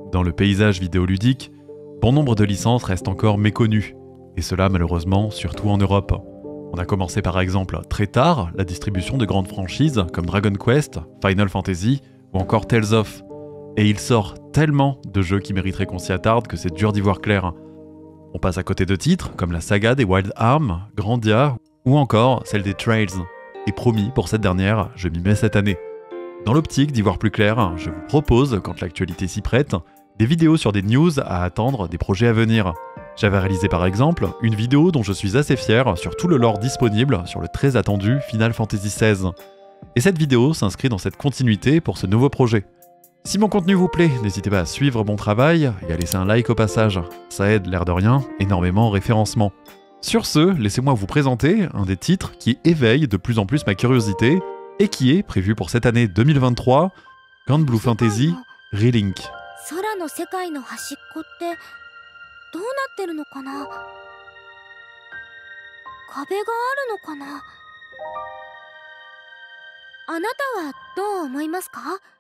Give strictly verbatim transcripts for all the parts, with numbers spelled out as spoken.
dans le paysage vidéoludique, bon nombre de licences restent encore méconnues, et cela malheureusement surtout en Europe. On a commencé par exemple très tard la distribution de grandes franchises comme Dragon Quest, Final Fantasy ou encore Tales of. Et il sort tellement de jeux qui mériteraient qu'on s'y attarde que c'est dur d'y voir clair. On passe à côté de titres comme la saga des Wild Arms, Grandia ou encore celle des Trails. Et promis, pour cette dernière, je m'y mets cette année. Dans l'optique d'y voir plus clair, je vous propose, quand l'actualité s'y prête, des vidéos sur des news à attendre des projets à venir. J'avais réalisé par exemple une vidéo dont je suis assez fier sur tout le lore disponible sur le très attendu Final Fantasy seize. Et cette vidéo s'inscrit dans cette continuité pour ce nouveau projet. Si mon contenu vous plaît, n'hésitez pas à suivre mon travail et à laisser un like au passage. Ça aide, l'air de rien, énormément au référencement. Sur ce, laissez-moi vous présenter un des titres qui éveille de plus en plus ma curiosité et qui est prévu pour cette année deux mille vingt-trois, Grand Blue Fantasy Relink. 空の世界の端っこってどうなってるのかな。壁があるのかな。あなたはどう思いますか？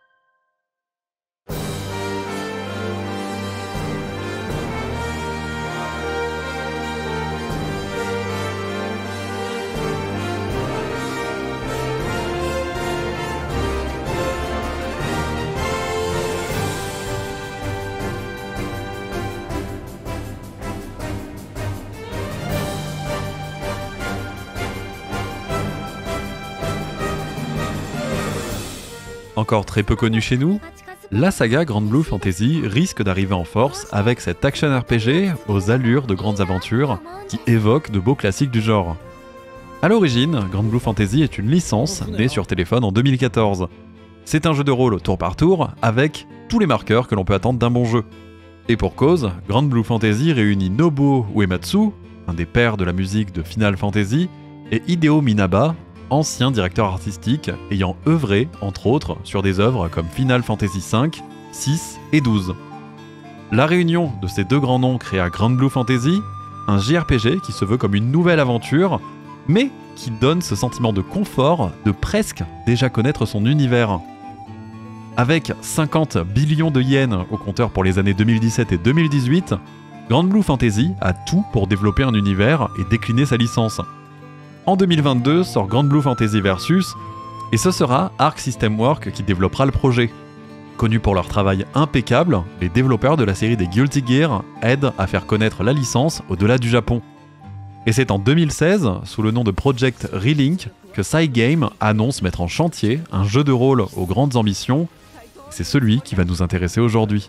Encore très peu connue chez nous, la saga Grand Blue Fantasy risque d'arriver en force avec cet action R P G aux allures de grandes aventures qui évoque de beaux classiques du genre. A l'origine, Grand Blue Fantasy est une licence née sur téléphone en deux mille quatorze. C'est un jeu de rôle tour par tour avec tous les marqueurs que l'on peut attendre d'un bon jeu. Et pour cause, Grand Blue Fantasy réunit Nobuo Uematsu, un des pères de la musique de Final Fantasy, et Hideo Minaba, ancien directeur artistique ayant œuvré, entre autres, sur des œuvres comme Final Fantasy cinq, six et douze. La réunion de ces deux grands noms créa Grand Blue Fantasy, un J R P G qui se veut comme une nouvelle aventure, mais qui donne ce sentiment de confort de presque déjà connaître son univers. Avec cinquante billions de yens au compteur pour les années deux mille dix-sept et deux mille dix-huit, Grand Blue Fantasy a tout pour développer un univers et décliner sa licence. En deux mille vingt-deux sort Grand Blue Fantasy Versus, et ce sera Arc System Works qui développera le projet. Connus pour leur travail impeccable, les développeurs de la série des Guilty Gear aident à faire connaître la licence au-delà du Japon. Et c'est en deux mille seize, sous le nom de Project Relink, que Cygames annonce mettre en chantier un jeu de rôle aux grandes ambitions. C'est celui qui va nous intéresser aujourd'hui.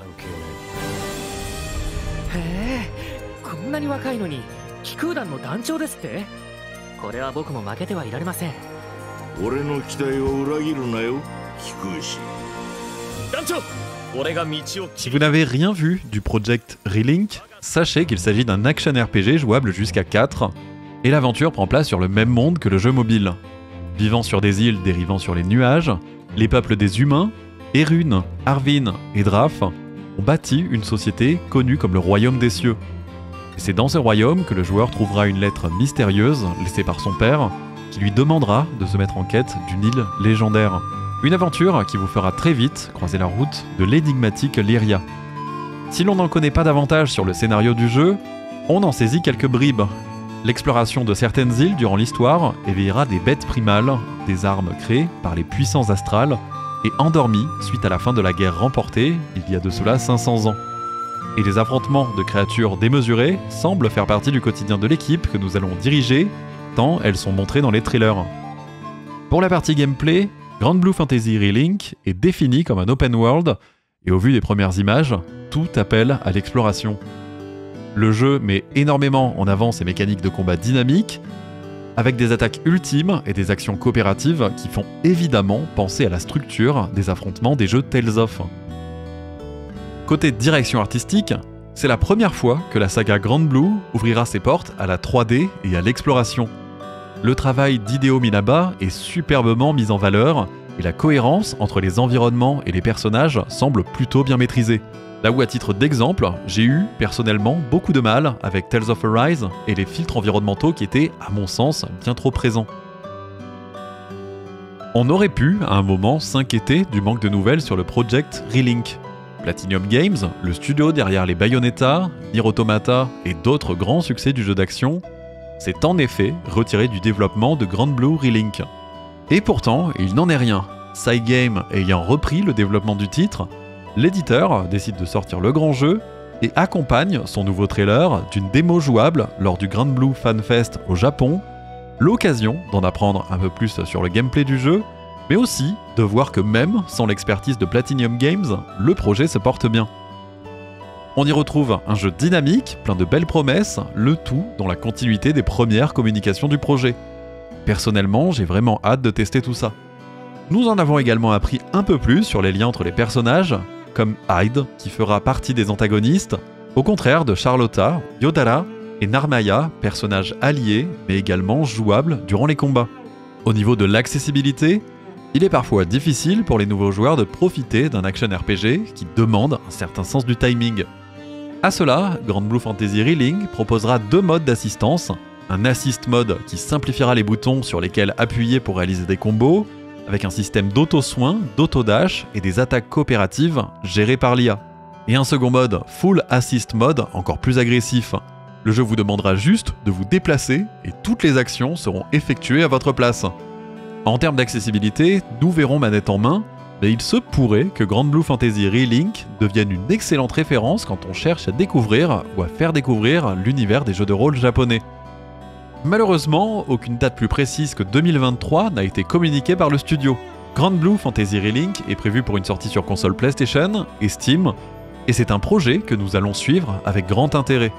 これは僕も負けてはいられません。 俺の期待を裏切るなよ、貴空士。団長、俺が道を。 Si vous n'avez rien vu du Project Relink, sachez qu'il s'agit d'un action R P G jouable jusqu'à quatre, et l'aventure prend place sur le même monde que le jeu mobile. Vivant sur des îles dérivant sur les nuages, les peuples des humains, Erun, Arvin et Draf, ont bâti une société connue comme le Royaume des Cieux. Et c'est dans ce royaume que le joueur trouvera une lettre mystérieuse laissée par son père qui lui demandera de se mettre en quête d'une île légendaire. Une aventure qui vous fera très vite croiser la route de l'énigmatique Lyria. Si l'on n'en connaît pas davantage sur le scénario du jeu, on en saisit quelques bribes. L'exploration de certaines îles durant l'histoire éveillera des bêtes primales, des armes créées par les puissances astrales et endormies suite à la fin de la guerre remportée il y a de cela cinq cents ans. Et les affrontements de créatures démesurées semblent faire partie du quotidien de l'équipe que nous allons diriger, tant elles sont montrées dans les trailers. Pour la partie gameplay, Grand Blue Fantasy Relink est défini comme un open world, et au vu des premières images, tout appelle à l'exploration. Le jeu met énormément en avant ses mécaniques de combat dynamiques, avec des attaques ultimes et des actions coopératives qui font évidemment penser à la structure des affrontements des jeux Tales of. Côté direction artistique, c'est la première fois que la saga Grand Blue ouvrira ses portes à la trois D et à l'exploration. Le travail d'Hideo Minaba est superbement mis en valeur et la cohérence entre les environnements et les personnages semble plutôt bien maîtrisée. Là où à titre d'exemple, j'ai eu personnellement beaucoup de mal avec Tales of Arise et les filtres environnementaux qui étaient, à mon sens, bien trop présents. On aurait pu, à un moment, s'inquiéter du manque de nouvelles sur le Project Relink. Platinum Games, le studio derrière les Bayonetta, Nier Automata et d'autres grands succès du jeu d'action, s'est en effet retiré du développement de Grand Blue Relink. Et pourtant, il n'en est rien. Cygames ayant repris le développement du titre, l'éditeur décide de sortir le grand jeu et accompagne son nouveau trailer d'une démo jouable lors du Grand Blue Fan Fest au Japon, l'occasion d'en apprendre un peu plus sur le gameplay du jeu, mais aussi de voir que même sans l'expertise de Platinum Games, le projet se porte bien. On y retrouve un jeu dynamique, plein de belles promesses, le tout dans la continuité des premières communications du projet. Personnellement, j'ai vraiment hâte de tester tout ça. Nous en avons également appris un peu plus sur les liens entre les personnages, comme Hyde, qui fera partie des antagonistes, au contraire de Charlotta, Yodara et Narmaya, personnages alliés, mais également jouables durant les combats. Au niveau de l'accessibilité, il est parfois difficile pour les nouveaux joueurs de profiter d'un action R P G qui demande un certain sens du timing. A cela, Grand Blue Fantasy Relink proposera deux modes d'assistance, un assist mode qui simplifiera les boutons sur lesquels appuyer pour réaliser des combos, avec un système d'auto-soin, d'auto-dash et des attaques coopératives gérées par l'I A. Et un second mode, Full Assist Mode, encore plus agressif. Le jeu vous demandera juste de vous déplacer et toutes les actions seront effectuées à votre place. En termes d'accessibilité, nous verrons manette en main, mais il se pourrait que Grand Blue Fantasy Relink devienne une excellente référence quand on cherche à découvrir ou à faire découvrir l'univers des jeux de rôle japonais. Malheureusement, aucune date plus précise que deux mille vingt-trois n'a été communiquée par le studio. Grand Blue Fantasy Relink est prévu pour une sortie sur console PlayStation et Steam, et c'est un projet que nous allons suivre avec grand intérêt.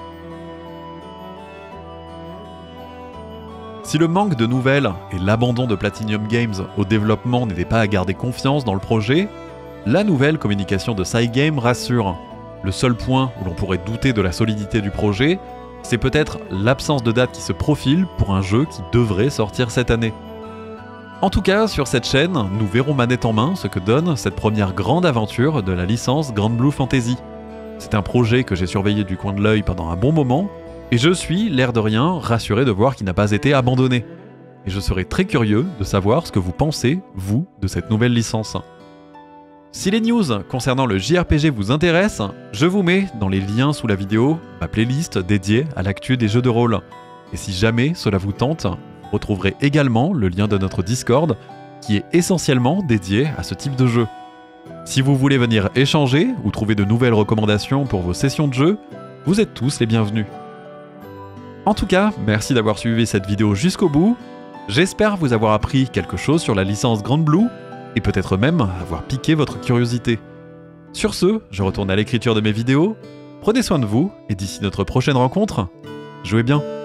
Si le manque de nouvelles et l'abandon de Platinum Games au développement n'étaient pas à garder confiance dans le projet, la nouvelle communication de Cygames rassure. Le seul point où l'on pourrait douter de la solidité du projet, c'est peut-être l'absence de date qui se profile pour un jeu qui devrait sortir cette année. En tout cas, sur cette chaîne, nous verrons manette en main ce que donne cette première grande aventure de la licence Grand Blue Fantasy. C'est un projet que j'ai surveillé du coin de l'œil pendant un bon moment, et je suis, l'air de rien, rassuré de voir qu'il n'a pas été abandonné. Et je serai très curieux de savoir ce que vous pensez, vous, de cette nouvelle licence. Si les news concernant le J R P G vous intéressent, je vous mets dans les liens sous la vidéo ma playlist dédiée à l'actu des jeux de rôle. Et si jamais cela vous tente, vous retrouverez également le lien de notre Discord, qui est essentiellement dédié à ce type de jeu. Si vous voulez venir échanger ou trouver de nouvelles recommandations pour vos sessions de jeu, vous êtes tous les bienvenus. En tout cas, merci d'avoir suivi cette vidéo jusqu'au bout. J'espère vous avoir appris quelque chose sur la licence Grand Blue, et peut-être même avoir piqué votre curiosité. Sur ce, je retourne à l'écriture de mes vidéos. Prenez soin de vous, et d'ici notre prochaine rencontre, jouez bien.